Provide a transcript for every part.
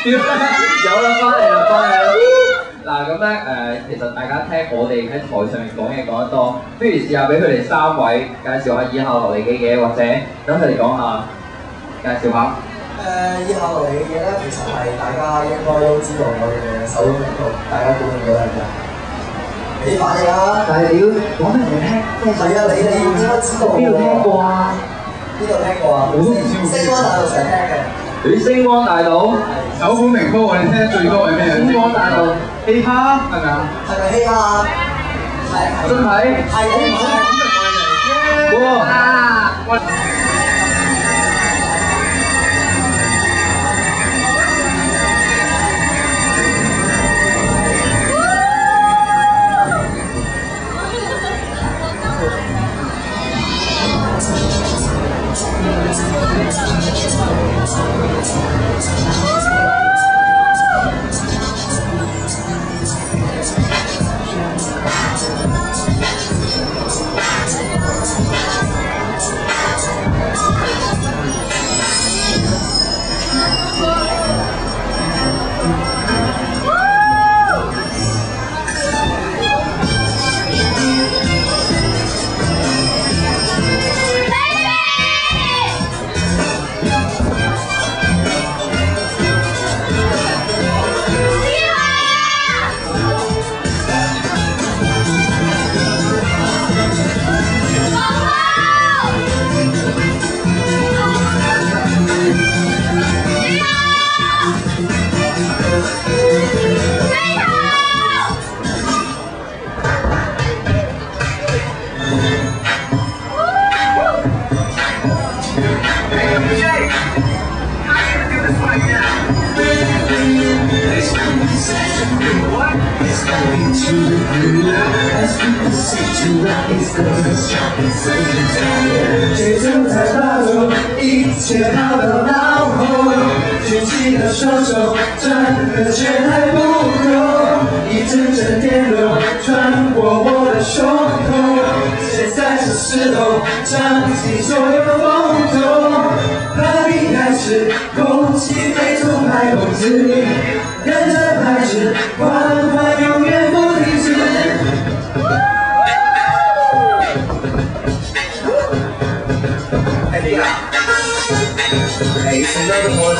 有啦，翻嚟啦，翻嚟啦！嗱咁咧其實大家聽我哋喺台上面講嘢講得多，不如試下俾佢哋三位介紹下以下落嚟嘅嘢，或者等佢哋講下介紹下。 以下落嚟嘅嘢咧，其實係大家應該都知道我哋嘅手動曲，大家估唔估到係咩？你反應啊！ 但係你要講俾人哋聽， 係啊，你應該知道邊度聽過啊？ 邊度聽過啊？ 我都唔知喎。 星光大道成日聽嘅。 你星光大道首本名曲我哋聽得最多係咩？ 星光大道嘻哈係咪啊？ 係咪嘻哈？係。 真係。 係好哇！ 节奏在发动，一切跑到脑后，举起了双手，转个圈还不够，一阵阵电流穿过我的胸口，现在是时候尝尽所有风头，哪里开始空气被充满控制，跟着拍子，缓缓永远不停止。 Hey, it's another one.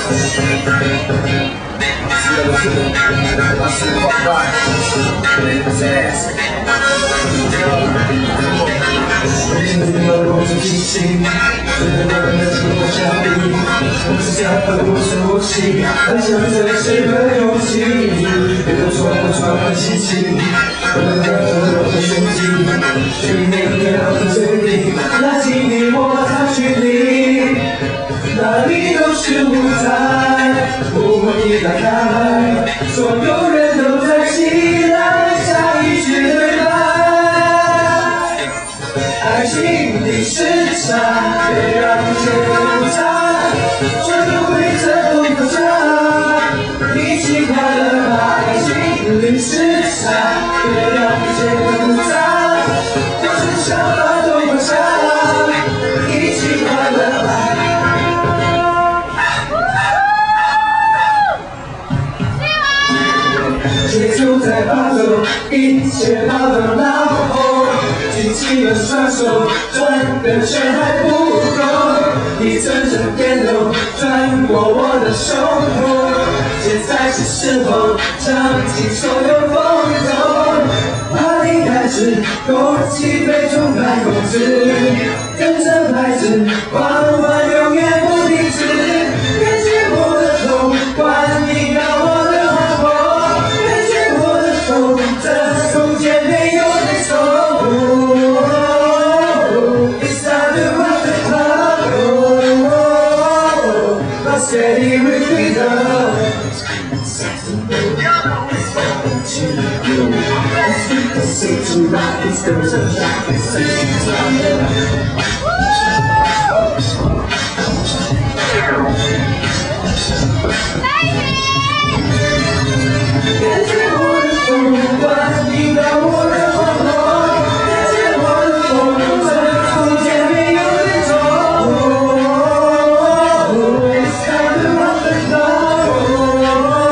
I see what right. It's ass. 我是清醒，真的让人心活下地，我只想和我说起，很想这谁的勇气，别都说我传唤心情，我们两个都很胸襟，去年要的嘴里，拉近你我他距离，哪里都是舞台，我一打开，所有人都在期待下一句对白。爱情的市场，别让一切复杂，这个规则不可差，一起快乐吧。爱情的市场，别让一切复杂，就是想法都不差，一起快乐吧。节奏在发动，一切跑到脑后。举起了双手，转个圈还不够，一阵阵电流穿过我的胸口，现在是时候尝尽所有风头，哪里开始空气被充满控制，跟着拍子，缓缓永远不停止，感觉我的痛，欢迎到我的怀抱，感觉我的手，这空间没有对错。Steady with rhythm. Say to rock, it's the sunshine. Say to rock.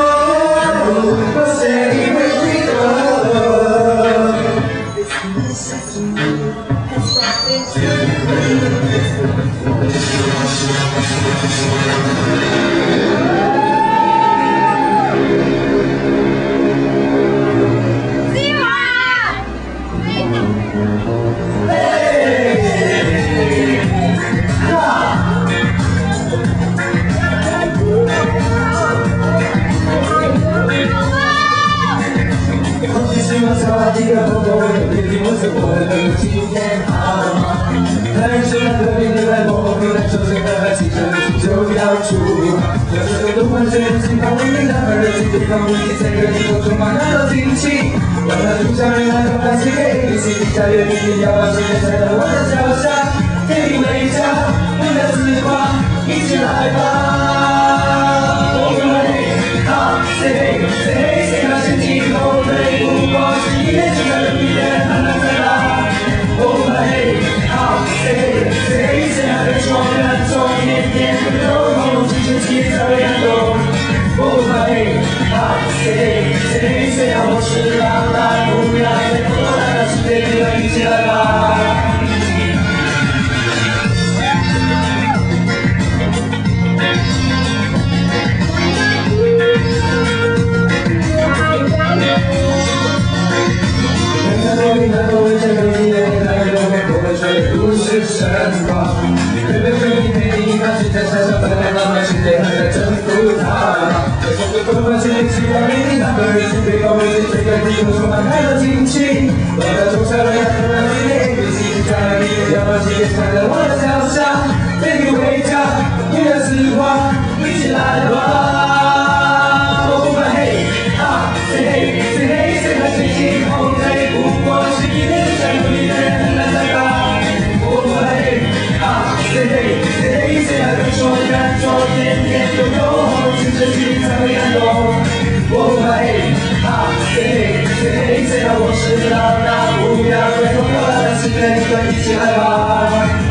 一个朋友别听我说我的今天好吗？太阳升的明天来我回来手牵的汽车就要出发，这首歌都换成心放我们两个人对方无敌，这个地方充满了惊喜。让他路上人来都担心 ABC， 在原地要把时间踩在我的脚下，给你微笑，不要自夸，一起来吧。我们好 ，say hey say 那些今后退不过是一天就该有一天很难再来。我们好 ，say hey say 那个说人说年年都有空，只是气才会感动。我们好 ，say hey say 我是老大，不要再拖拉了，时间就一起来吧。不是神话，偏偏被你陪你那是在山上奔跑，那世界还在征服它。这首歌不管是你希望你那个日子背后为你这个地方充满爱的惊喜。我在种下了阳光的你的 ABC， 在你的阳光世界踩在我的脚下，给你回家，不要自夸，一起来吧。我不管嘿啊 ，say hey say hey say 那些今后退不过是一天就想有一个人很难再高。say hey say hey say 那个说敢做天天都有红，只是心才会感动。我不怕黑啊 say hey say hey say 我是老大，不要再拖拉了，时间就一起来吧。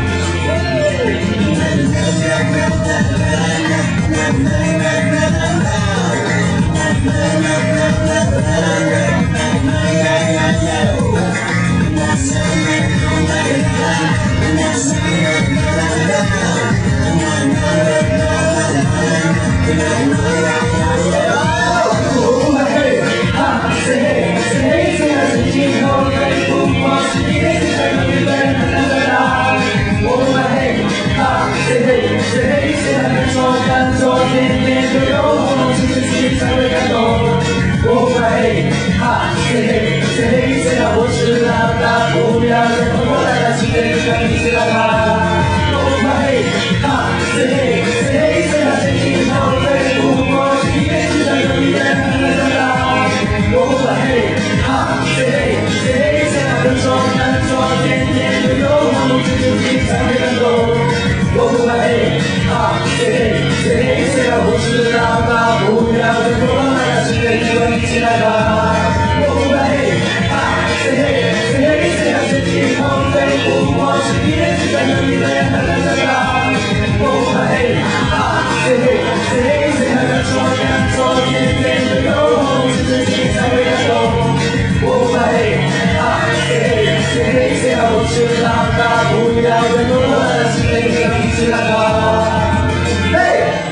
我是老大，不要再拖拉了，时间就一起来吧。我们嘿哈 say hey say hey say 那些今后退不过是一天就想有一天很难再来。我们嘿哈 say hey say hey say 那个说难说天天都有梦，只有你才会感动。我们嘿哈 say hey say hey say 我是老大，不要再拖拉了，时间就一起来吧。我们嘿。say hey say hey say 那些今后退不过是一天就想有一个人很难再来。我们嘿啊 say hey say hey say 那个说敢做天天都有红，只是你才会感动。我们嘿啊 say hey say hey say 我是老大，不要再拖拉了，时间就一起来吧。嘿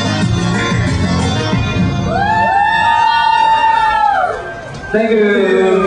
啊！Thank you.